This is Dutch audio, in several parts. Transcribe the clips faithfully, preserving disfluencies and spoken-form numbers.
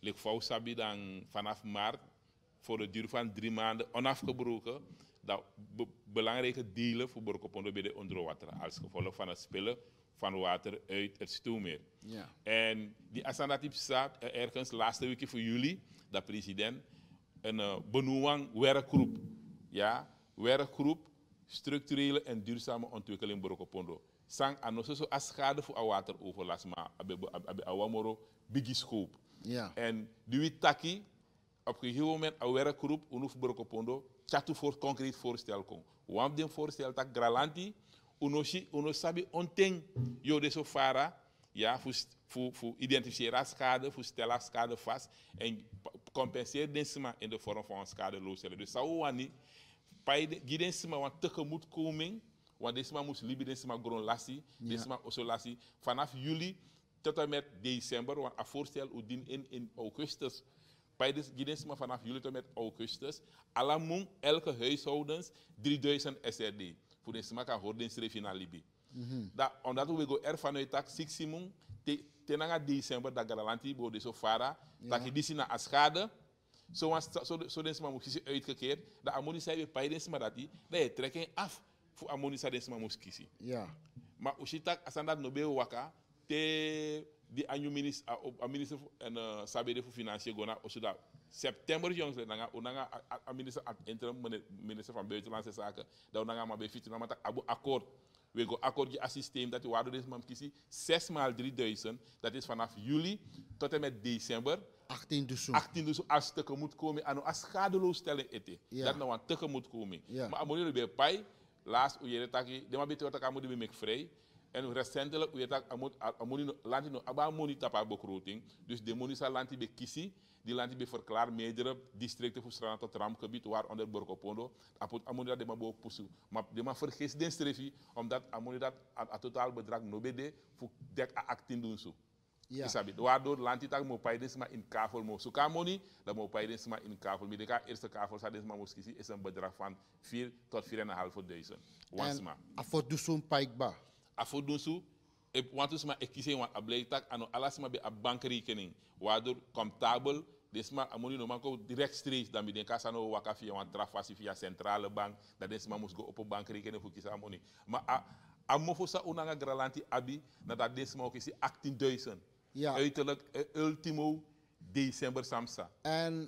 Ik vouw sabi dan vanaf maart voor de duur van drie maanden onafgebroken dat be belangrijke delen voor Borkopondo bij de onderwater als gevolg van het spillen van water uit het Stoelmeer. Ja. En die asandatiep staat er ergens laatste week voor juli dat president een uh, benoeming werkgroep, ja, werkgroep structurele en duurzame ontwikkeling Borkopondo. Sang anoso so as schade voor wateroverlast maar abe abe awamoro bigi scope. Ja. En die taki op een gegeven moment een werkgroep unuf Borkopondo chatu voor concreet voorstel kon. Want die voorstel tak gralanti unoshi unosabi onteng yo de so fara ja voor voor voor identificeren schade, voor stellen schade vast en compenseren densima in de vorm van een schadeloosheid. Dus zou wani bij densima want tegemoetkoming, want densima moest libi densima gron lassi, densima oso lassi vanaf juli tot en met december, want een voorstel udin in in augustus. Bij de densima vanaf juli tot en met augustus, alamung elke huishoudens drieduizend S R D. Voor densima kan horen finale libi. Dat omdat we go ervan uit dat siximung tenanga december dat garantie bo de so fara dat je die na schade zo was zo zo densima moest uitgekeerd dat amoni zei bij densima dat die dat je trekken af voor amoni sa densima moest kiezen. Ja. Maar usita asandat no be waka te die anju minister a minister en uh, sabede voor financiën gona osuda september jongs le nanga onanga a minister interim minister van buitenlandse zaken dat onanga maar be fitina maar abu akkoord we go akkoord je systeem dat je waardoor deze man kiezen zes maal drieduizend dat is vanaf juli tot en met december achttien dus achttien dus als tegemoet komen aan als schadeloosstelling ete ja. dat nou een tegemoet komen ja. maar amoni be pai laatst u je taki de maar beter dat amoni be mek vrij. En recentelijk, we hebben amoni lanti no aba amoni tapa begroting. Dus de moni sa lanti be kisi, die lanti be verklaar meerdere districten voor strand tot rampgebied waaronder Borkopondo. Apot amoni dat de ma bo pusu. Maar de ma vergis den strefi omdat amoni dat a totaal bedrag no bede voor dek a achttien doen zo. Ja. Isabi, waardoor lanti tak mo pay desma in kavel mo suka moni, dat mo pay desma in kavel. Mi de ka eerste kavel sa desma mo kisi is een bedrag van vier tot vier en een half duizend. En afot dus zo'n paikba. Afodunsu, ik want dus maar ik kies een wat ableitak aan alles maar bij een bankrekening, waardoor comptabel, dus maar amoni no manko rechtstreeks dan bij de kassa no waka via een trafasi via centrale bank, dat is maar moest go op een bankrekening voor kiezen amoni. Maar amofosa unanga gralanti abi, na dat des maar kiezen achttienduizend. Ja. Uiterlijk ultimo december samsa. En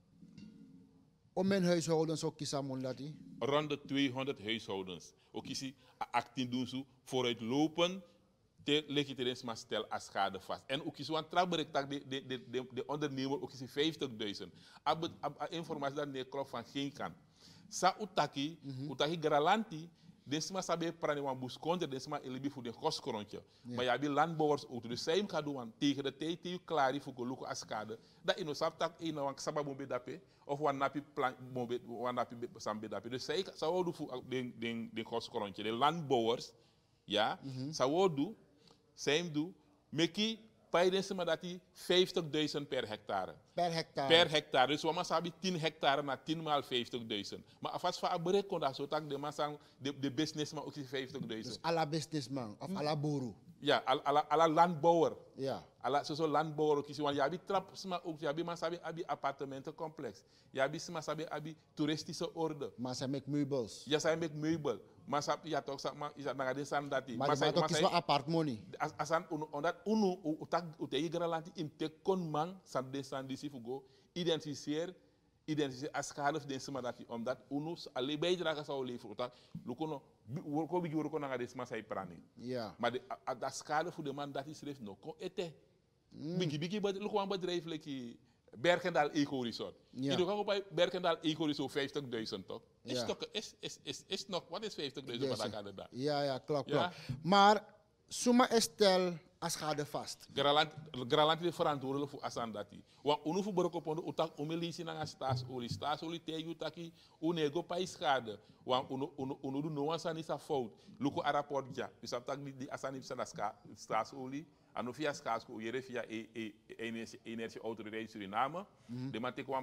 om mijn huishoudens ook kiezen amoni Rond de tweehonderd huishoudens. Ook is hij achttien doen zo vooruitlopen te legitimeer maar stel als schade vast. En ook is een trapbereik dat de, de, de, de, de ondernemer ook is vijftigduizend. Ab, ab, informatie dat nee klopt van geen kant. Sa utaki, mm-hmm. utaki garanti, desma sabe prani wan bus konter desma elibi voor de goskorontje. Yeah. Maar je hebt landbouwers ook. Dus zij kan doen tegen de tijd die je klaar is voor gelukkig als schade. Dat in ons aftak in een sabab bedape of wan napi plan wan napi sam bedape. Dus zij zou doen voor de de de goskorontje. De landbouwers, ja, mm-hmm. zou doen, zij doen, meki bij desma dat die vijftigduizend per hectare. Per hectare. Per hectare. Dus we hebben tien hectare naar tien maal vijftigduizend. Maar als we bereiken kon dat zo tak de man de de businessman ook vijftigduizend. Dus alla businessman of alla boeru. Ja, alla alla landbouwer. Ja. Alla zo zo landbouwer ook is want je hebt trap sma ook je hebt maar sabi abi appartementencomplex. Je hebt sma sabi abi toeristische orde. Maar ze make meubels. Ja, zij make meubel. Maar sabi ja toch maar is dat naar de san dat die. Maar maar toch is wel apart money. As asan omdat unu utak utai garanti in te kon man san de san disi fugo identificeer identificeer as schade den sma dat omdat unu alle bijdrage zou leveren utak lukono worko bigi worko na de sma sai prani. Ja. Maar de dat schade voor de man dat is schreef no ko ete. Bigi bigi bad luko bedrijf leki Berkendal Eco Resort. Ja. Je doet ook bij Berkendal Eco Resort vijftigduizend toch? Is, ja. toch is, is, is, is nog, wat is vijftigduizend wat ik daar? Ja, ja, klopt, klopt. Ja? Maar, suma estel als schade vast. Gralant is verantwoordelijk voor asandati. Want unu fu Borkopondo utak umelisi na staatsolie. Staatsolie tegen utaki unego pa schade. Want unu unu unu do no ansani sa fout. Luko a rapport ja. Dus dat die asani sa staatsolie. En via schaats, je hebt via Energieautoriteit Suriname. De man tek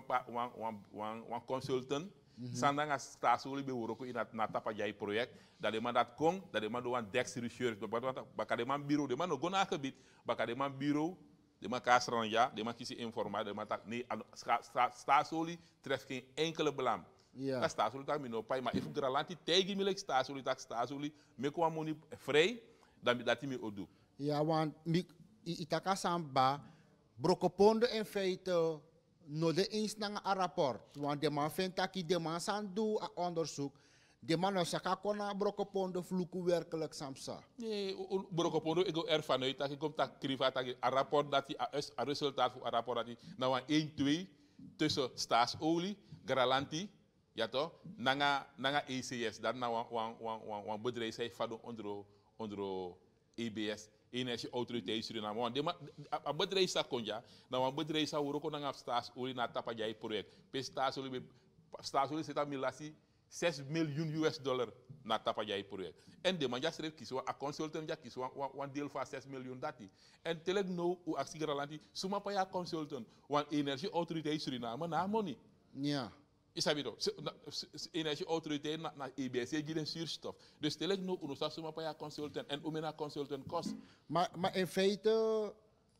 een consultant. Sandanga staatsolie bij Uroko in het Natapajai project. Dat de man dat kon, dat de man doet een dex research. Baka de man bureau, de man no gona gebied. Baka de man bureau De ma kasran ja, de ma kisi informa, de ma tak nee, stasoli treft geen enkele belang. Ja. Dat stasoli tak mino pai, maar if gralanti tegi mi lek stasoli tak stasoli, me kwa moni vrij, dan dat mi odu. Ja, want mi- i- itaka samba, brokopondo in feite no de eens naar een rapport. Want de man vindt dat de man san doet een onderzoek. De man no saka kona brokopondo vloeken werkelijk samsa. Nee, brokopondo ik go ervan uit dat ik kom tak kriva tak een rapport dat die een resultaat voor een rapport dat die nou een één twee tussen staatsolie, gralanti, ja toch, nanga nanga E C S dat nou wan wan wan wan bedrijf heeft van onder onder E B S. Energie autoriteit Suriname. Want de een bedrijf sa konja, nou een bedrijf sa wuro kon nanga staatsolie na tapa jai project. Pe staatsolie staatsolie zit aan milasi zes miljoen U S dollar na tapa jai project. En de man ja schreef kieswa a consultant ja kieswa wan deel van zes miljoen dati. En telek no u actie garantie suma pa ja consultant wan energie autoriteit Suriname na money. Ja. Is dat weer energieautoriteit naar na E B S geven zuurstof. Dus stel ik nu uno sta suma pa ja consultant en u mena consultant kost. Maar, maar in feite,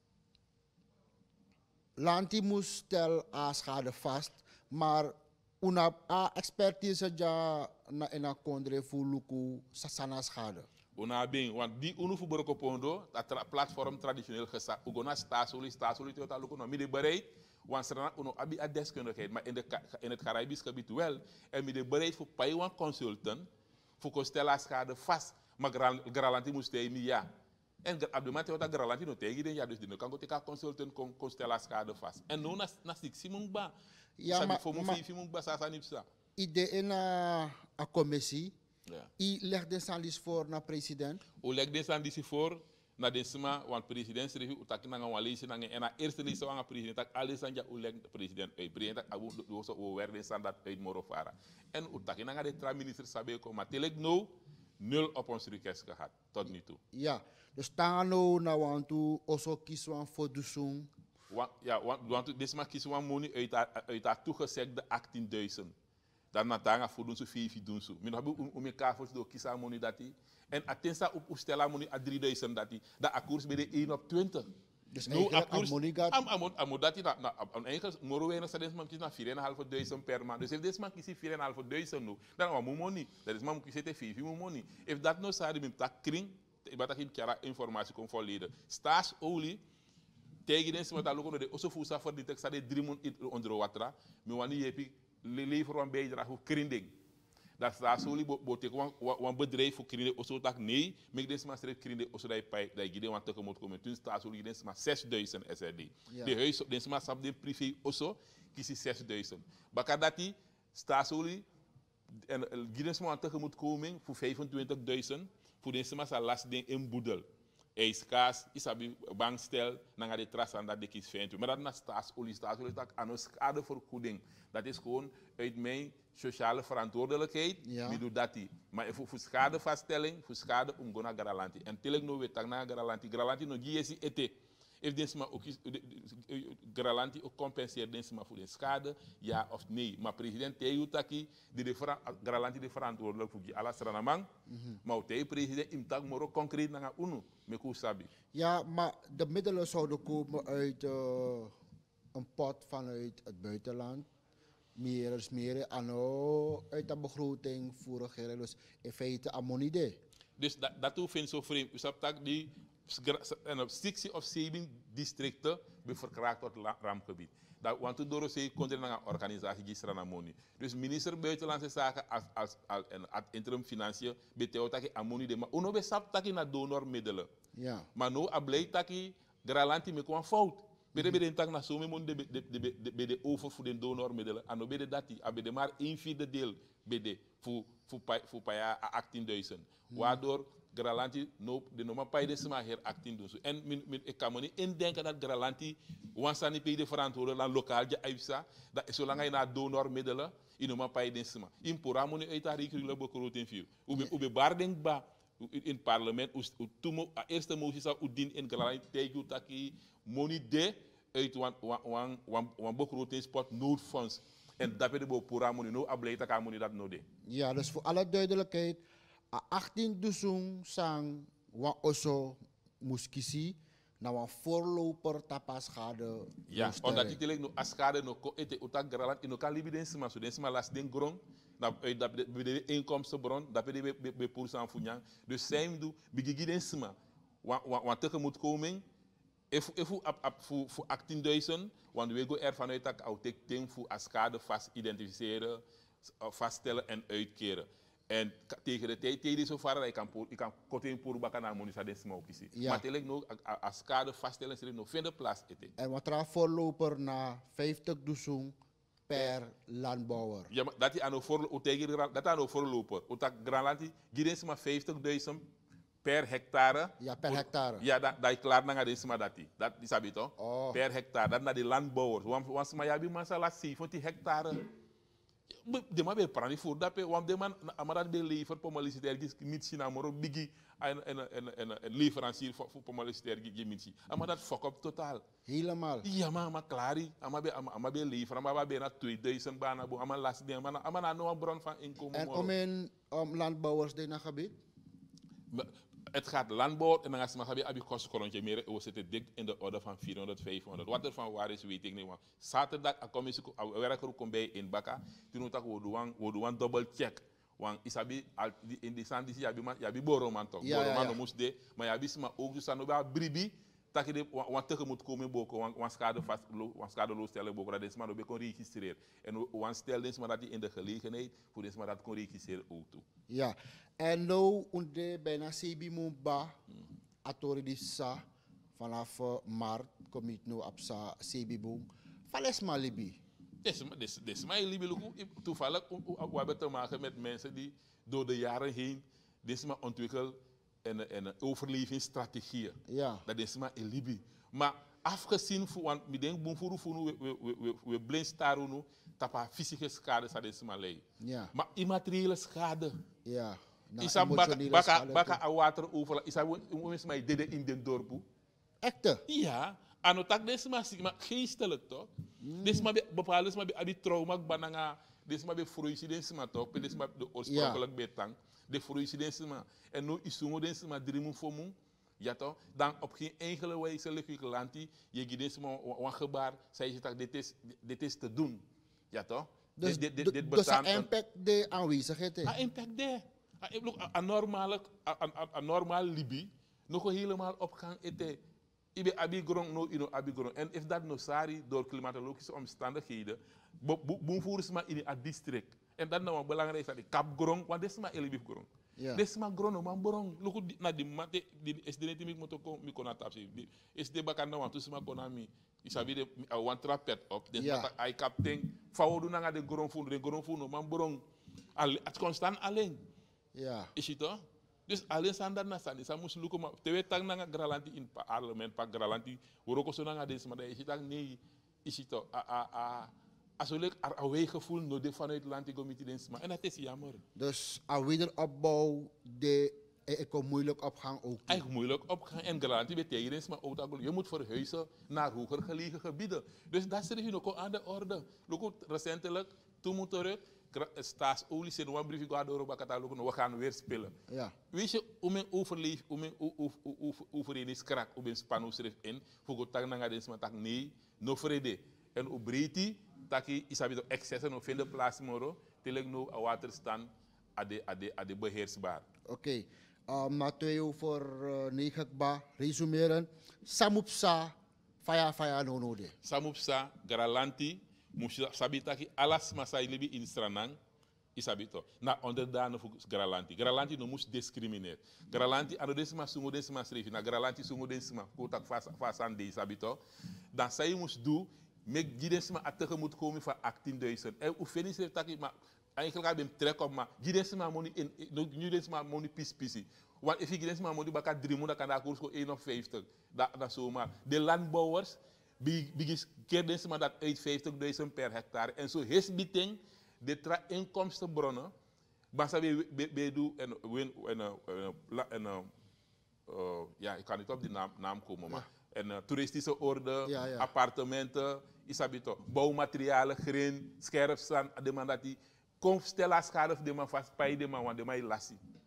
Lanti moest stel a schade vast, maar una a expertise ja na ena kondre fu luku sasana schade. Una bing, want die unu fu boroko pondo, dat tra platform traditioneel gesa, ugona stasoli, stasoli te luku no mide bereid, want serana uno abi a deskundigheid, maar in, de, in het Caribisch gebied wel, en mide bereid voor pay wan consultant, voor kostela schade vast, maar garantie moest hij niet ja. En op de moment dat garantie no tegen den ja, dus die kan go teka consultant kon kostela schade vast. En no nas nas dik simung ba. Ja, maar voor mo fi simung ba sa sa nipsa. ide in a, a commissie, Ja. i leg de salis voor na president. O leg den san disi voor na den sima wan president srefi utak na wan lesi na en na eerste lesi wan president tak alle sanja o leg president e president abu do so o wer den san dat uit moro fara. En utak na de tra minister sabe ko maar telek no nul op ons request gehad tot nu toe. Ja, dus tano na wantu oso kiswan fodusung. Wa, ja, want, want desma kies wan money uit haar uit haar toegezegde achttienduizend. Dan na tanga voor doen zo vijf doen zo. Men hebben om een kafels door kiezen money dat die. En atensa op stella money a drieduizend dat die. Dat akkoord bij de één op twintig. Dus eigenlijk aan money gaat. Am am am dat die na aan eigen moro weinig sadens man kies na vier en een half duizend per maand. Dus if desma kies vier en een half duizend nu, dan wa mo money. Dat is man kies te vijf mo money. If dat no sa die tak kring, ik dat ik kara informatie kon volledig. Staats olie tegen den sima dalu kono de oso fusa for di tek sa de drie mon onder watra. Mi wani yepi lever wan bijdrage voor krinding. Dat staat zo liep bo tek wan wan bedrijf voor krinding oso tak nee, mek des maar streep krinding oso dai pai dai gide wan tegemoet komen. Toen staat zo liep des maar zesduizend S R D. Ja. De huis des maar sap de privé oso kisi zesduizend. Bakadati staat zo liep en gide maar tegemoet komen voor vijfentwintigduizend voor des maar sa last ding in boedel. Hij is kaas, isabi bankstel, nanga de tras aan dat de kies vindt. Maar dat na staatsolie, staatsolie dat aan een schadevergoeding. Dat is gewoon uit mijn sociale verantwoordelijkheid. Ja. Mi doe dat die. Maar voor, voor schadevaststelling, voor schade om gona garantie. En telek no weet na garantie, garantie no giesi ete. If deze maar ook garantie ook compenseert deze maar voor de schade, ja of nee. Maar president Teyu Taki, die de garantie de verantwoordelijk voor die alles ranamang, maar de president imtak moro concreet naar unu, meku sabi. Ja, maar de middelen zouden komen uit uh, een pot vanuit het buitenland. Meer is meer ano uit de begroting vorig jaar. Dus in feite aan monide. Dus dat dat hoeft niet zo vreemd. Dus op die zes of zeven districten be verkraakt tot rampgebied. Dat want to door ze komt er naar een organisatie die strana money. Dus minister buitenlandse zaken als als als en interim financiën betekent dat je amoni de maar uno be sap taki na donormiddelen. Ja. Maar no ablei taki garantie me kwam fout. Bede bede tak na so me mon de de de bede over voor de donormiddelen. Ano bede dati abede maar een vierde deel bede voor voor voor pa achttienduizend. Waardoor Gralanti no de normaal pay de sma her acting doen. En min min ik kan me niet indenken dat Gralanti wansani pay de verantwoorden aan lokaal ja aibsa dat zolang je naar donormiddelen in normaal pay de sma. In poramoni uit haar rekening begroting view. Ube ube barding ba in het parlement u tumo eerste motie zou udin in Gralanti tegen taki money de uit wan wan wan wan begroting spot noodfonds. En dat we de poramoni no ableita ka money dat no de. Ja, dus voor alle duidelijkheid. A achttien dusung sang wa oso muskisi nou een voorloper tapas schade. Ja, omdat die telek no askade no ko ete utak gralant ino kan libi den sima so den sima las den grond na uit dat de inkomstenbron dat we de be pourcent funyang dus zijn do bigigi den sima wa wa tegemoetkoming if if ap ap fu fu achttienduizend want we go ervan uit dat au tek ting fu askade vast identificeren vaststellen en uitkeren. En tegen de tijd tegen zo ver ik kan ik kan korting voor bakken naar monisa den sima okisi. Maar telek no askade vaststellen ze no vinden plaats ete. En wat er voorloper na vijftigduizend per landbouwer. Ja, maar dat is aan de voorloper. Dat aan de voorloper. Utak Granlanti, giren maar vijftigduizend per hectare. Ja, per hectare. Ja, dat dat is klaar na de sma dat dat is abito. Oh. Per hectare, dat naar de landbouwers. Want want sma ja bi masa la zeventig hectare. De man be prani voor dat pe, want de man amara de lever pomalisiter gis mitsi na moro bigi en en en en leverancier voor pomalisiter gis mitsi. Amara dat fuck up totaal. Helemaal. Ja, maar maar klaari. Ama be ama be lever, ama be na tweeduizend bana bo, ama last ding, ama ama na no een bron van inkomen. En om in um, landbouwers die naar gebied? Het gaat landbouw en dan gaat het abi kostkorrentje meer. We zitten dik in de orde van vierhonderd, vijfhonderd. Wat er van waar is, weet ik niet. Want zaterdag a commissie werker komt bij in Baka. Toen moet ik we doen we doen double check. Want isabi in die sand is yabi man yabi boroman toch. Boroman no moest de, maar yabi sma ook dus aan op bribi. Dat je de want tegen moet komen boko want want schade vast want schade loosstellen boko dat is maar op kon registreren. En want stel eens maar dat die in de gelegenheid voor deze maar dat kon registreren ook toe. Ja. En nu onder bijna sebi mumba atori di sa vanaf uh, maart kom ik nu op sa sebi boom. Vales maar libi. Des des des maar libi luku toevallig we hebben te maken met mensen die door de jaren heen des maar ontwikkeld en en overlevingsstrategieën. Ja. Dat is maar libi. Maar afgezien van want we denk boom voor we we we we blind staren nu tapa fysieke schade sa des maar lei. Ja. Maar immateriële schade. Ja. Nou, isa baka baka baka a water over isa wens mij dede in den dorpu. Echte? Ja, ano tak des maar maar geestelijk toch? Mm. Des maar bepaalde des maar abi trauma bananga des maar be fruitie des maar toch? Des maar de oorspronkelijk betang. De fruitie des maar en nu isungo des maar drimu fomu. Ja toch? Dan op geen enkele wijze lik lanti je gides maar wan gebaar zei je tak dit is dit is te doen. Ja toch? Dus dit dit dit betekent impact de aanwezigheid. Ah, impact de. Een normale, een normaal Libi, nog helemaal opgang ete. Ibe abi grond no ino abi grond. En if dat no sari door klimatologische omstandigheden, boem voeren ze maar in het district. En dat nou belangrijk dat de kap grond, want dit is maar Libi grond. Dit is maar grond, no man grond. Look na di mate, di is de net mi moto ko mi kona tapsi. Is de bakan na want dus maar konami. Isabi de one trapet op. Dus dat ai kapten. Fawodu na nga de grond voeren, de grond voeren, man grond. Al het constant alleen. Ja. Is het toch? Dus alleen standaard na sani, sa moest lukken maar te weten na Gralanti in parlement, pak Gralanti, we ook zo na deze, maar is het dan nee, is het toch? A a a, als we er away gevoel nodig vanuit Lantigomiti dens, maar en dat is jammer. Dus a wederopbouw de eco moeilijk opgang ook. Eigenlijk moeilijk opgaan en Gralanti betekent eens, maar ook dat je moet verhuizen naar hoger gelegen gebieden. Dus dat is er ook aan de orde. Look recentelijk, toen moet er staatsolie zit, een briefje gaat door Bakatalo, we gaan weer spelen. Ja. Weet je, hoe men overleeft, hoe men overlevingskracht, hoe men Spanos schrijft in, voor het tag naar deze tak nee, no vrede. En op breedte, dat je isabi excessen of vinden plaats moro, telek no a waterstand ade ade ade beheersbaar. Oké. Okay. Um, na twee over uh, negen ba resumeren. Samupsa, faya faya no no de. Samupsa, Gralanti. Moest sabitaki alas masai libi in stranang isabito na onderdane fu Gralanti. Gralanti no moest discrimineer. Gralanti ano desma sungo desma srefi na Gralanti sungo desma ko tak fasa fasan de isabito. Dan sai moest do mek gidesma atege moet komen van achttienduizend. En u fini se taki ma eigenlijk heb hem trek op maar gidesma money in no gidesma money pis pisi. Want if gidesma money baka drie moet kan daar koers ko één of vijftig. Dat dat zomaar. De landbouwers bigis keer deze maar dat uit vijftigduizend per hectare. En zo is biting de tra inkomstenbronnen. Basa we we doen en en en ja, ik kan niet op die naam, naam komen, maar en uh, toeristische orde, ja, ja. appartementen, isabito, bouwmaterialen, green, scherpstaan, de man dat die komt stellen schade de man vast bij de man want de man lassie.